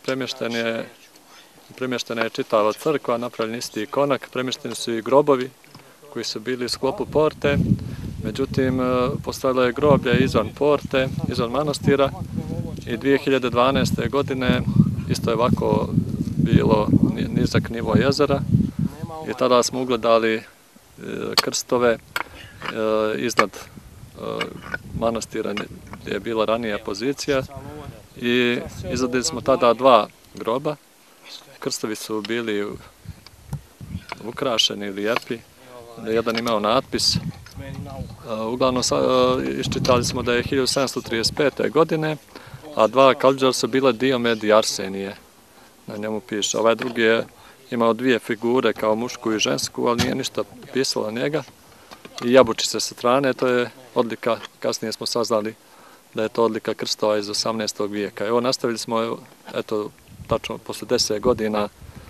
[SPEAKER 3] premještena je čitava crkva, napravljen isti konak, premješteni su i grobovi koji su bili u sklopu porte. Međutim, postojalo je groblje izvan porte, izvan manastira i 2012. godine isto je ovako bilo nizak nivo jezera i tada smo ugledali krstove iznad manastira gdje je bila ranija pozicija i izvadili smo tada 2 groba. Krstovi su bili ukrašeni, lijepi, jedan imao natpis. Uglavnom iščitali smo da je 1735. godine, a 2 kalđara su bile Diomed i Arsenije. Na njemu piše. Ovaj drugi je imao 2 figure kao mušku i žensku, ali nije ništa pisalo njega. I jabučice sa strane, to je odlika, kasnije smo saznali da je to odlika krstova iz 18. vijeka. Evo, nastavili smo, eto, tačno posle 10 godina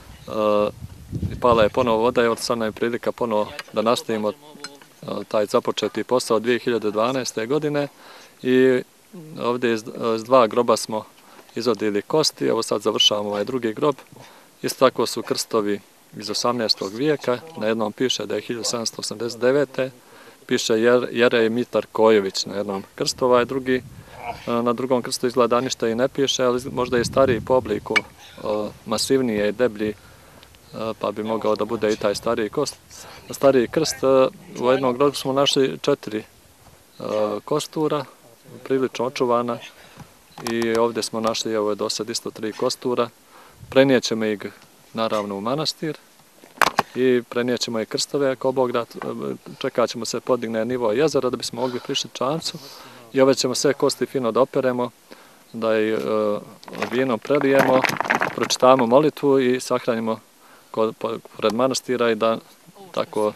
[SPEAKER 3] pala je ponovo voda, evo sad nam je prilika ponovo da nastavimo taj započeti posao 2012. godine i ovdje iz 2 groba smo izvadili kosti, evo sad završavamo ovaj drugi grob. Isto tako su krstovi iz 18. vijeka, na jednom piše da je 1789. Piše Jerej Mitar Kojović na jednom krstu, ovaj drugi, na drugom krstu izgleda ništa i ne piše, ali možda je stariji po obliku, masivnije i deblji, pa bi mogao da bude i taj stariji krst. U jednom grobu smo našli 4 kostura, prilično očuvana, i ovdje smo našli, evo je do sad isto 3 kostura. Prenijećemo ih naravno u manastir i prenijećemo i krstove, ako Bog da, čekat ćemo se podigne nivo jezera da bismo mogli prišiti čamcu i ove ćemo sve kosti fino da operemo, da ih vinom prelijemo, pročitamo molitvu i sahranimo pored manastira i da tako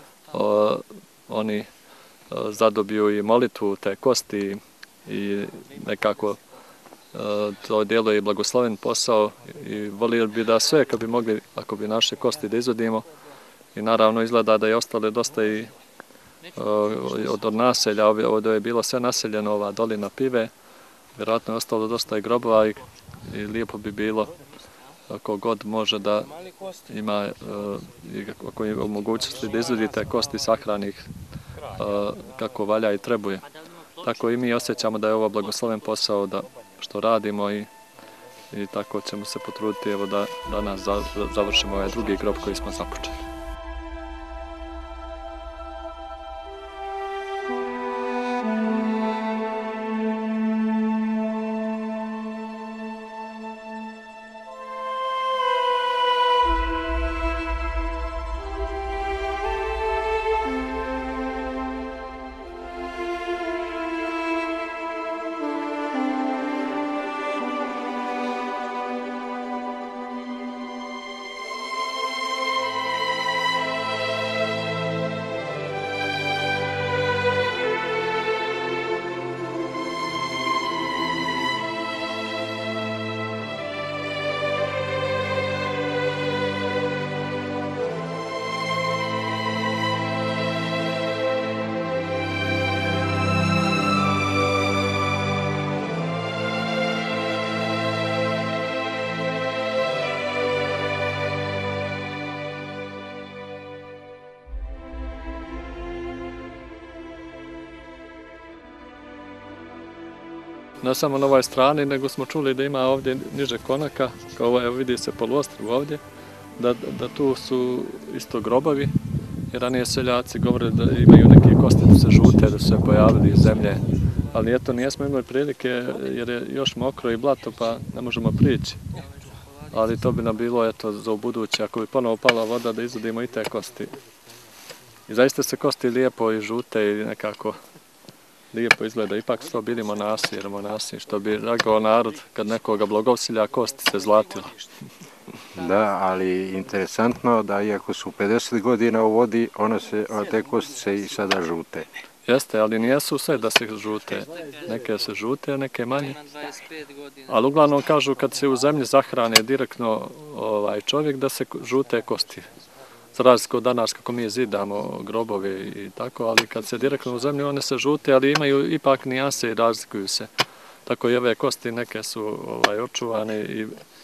[SPEAKER 3] oni zadobiju i molitvu te kosti i nekako to djeluje i blagosloven posao i volio bi da sve kad bi mogli, ako bi naše kosti da izvodimo i naravno izgleda da je ostale dosta i od naselja, ovdje je bilo sve naseljeno, ova dolina Pive, vjerojatno je ostalo dosta i grobova i lijepo bi bilo ako god može da ima ako je mogućnosti da izvodite kosti sahranih kako valja i trebuje. Tako i mi osjećamo da je ovo blagosloven posao što radimo i tako ćemo se potruditi evo da danas završimo ovaj drugi grob koji smo započeli. Ne samo na ovoj strani, nego smo čuli da ima ovdje niže konaka, kao evo vidi se poluostrv ovdje, da tu su isto grobovi, jer ranije seljaci govore da imaju neke kostice žute, da su se pojavili iz zemlje, ali eto nijesmo imali prilike jer je još mokro i blato pa ne možemo prići. Ali to bi nam bilo eto za ubuduće, ako bi ponovo pala voda da izvodimo i te kosti. I zaista se kosti lijepo i žute i nekako lijepo izgleda. Ipak su to bili monasi, jer monasi, što bi rekao narod, kad nekoga blagosilja, kosti se zlatila.
[SPEAKER 1] Da, ali interesantno da iako su 50 godina u vodi, te kostice i sada žute.
[SPEAKER 3] Jeste, ali nijesu sve da se žute. Neke se žute, neke manje. Ali uglavnom kažu kad se u zemlji zahrane direktno čovjek da se žute kosti. Za razliku od danas kako mi zidamo grobove i tako, ali kad se direktno u zemlji one se žute, ali imaju ipak nijanse i razlikuju se. Tako i ove kosti neke su očuvane i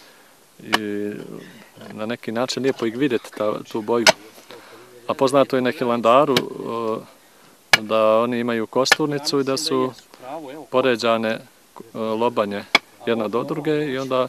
[SPEAKER 3] na neki način lijepo ih vidjeti tu boju. A poznato je na Hilandaru da oni imaju kosturnicu i da su poređane lobanje jedna do druge i onda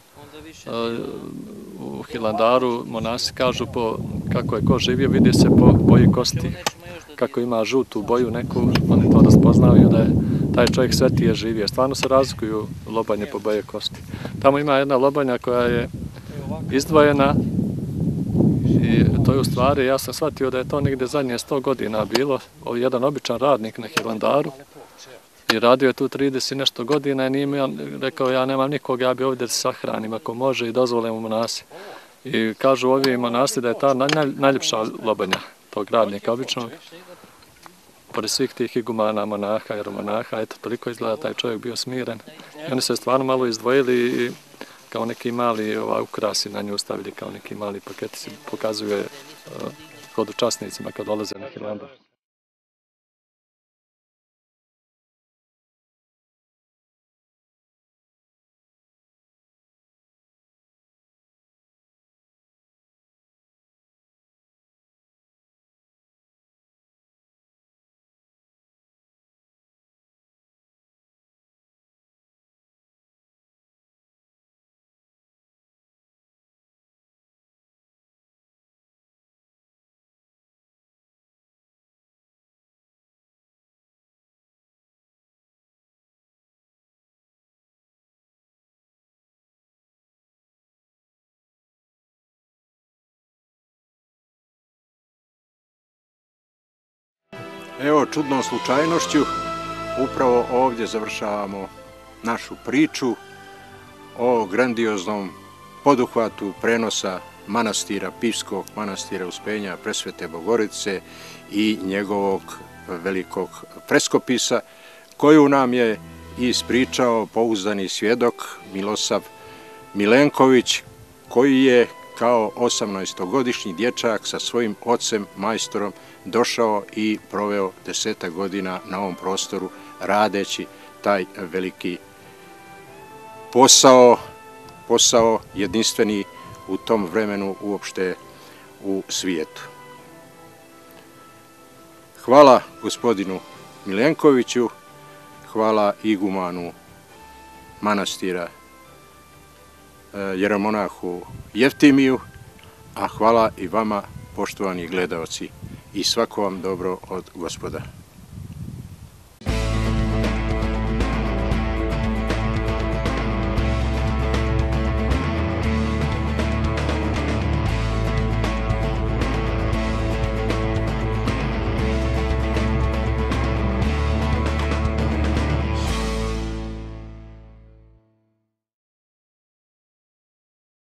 [SPEAKER 3] u Hilandaru monasi kažu kako je ko živio, vidi se po boji kosti. Kako ima žutu boju neku, oni to raspoznaju da je taj čovjek svetije živio. Stvarno se razlikuju lobanje po boje kosti. Tamo ima jedna lobanja koja je izdvojena i to je u stvari, ja sam shvatio da je to negdje zadnje 100 godina bilo, jedan običan radnik na Hilandaru i radio je tu 30 i nešto godina i nije mi rekao ja nemam nikoga, ja bi ovdje da se sahranim ako može i dozvole mu monasi. I kažu ovi monasi da je ta najljepša lobanja tog radnika običnog. Pored svih tih igumana, monaha, jeromonaha, eto toliko izgleda taj čovjek bio smiren. I oni se stvarno malo izdvojili i kao neki mali ukrasi na nju stavili, kao neki mali paketi se pokazuje hodočasnicima kad dolaze na Hilandar.
[SPEAKER 1] Evo, čudnom slučajnošću, upravo ovdje završavamo našu priču o grandioznom poduhvatu prenosa manastira, Pivskog manastira Uspenja Presvete Bogorodice i njegovog velikog preskopisa, koju nam je ispričao pouzdani svjedok Milosav Milenković, koji je kao 18-godišnji dječak sa svojim ocem, majstorom, došao i proveo 10 godina na ovom prostoru radeći taj veliki posao jedinstveni u tom vremenu uopšte u svijetu. Hvala gospodinu Milenkoviću, hvala igumanu manastira jeromonahu Jeftimiju, a hvala i vama, poštovani gledaoci, i svako vam dobro od Gospoda.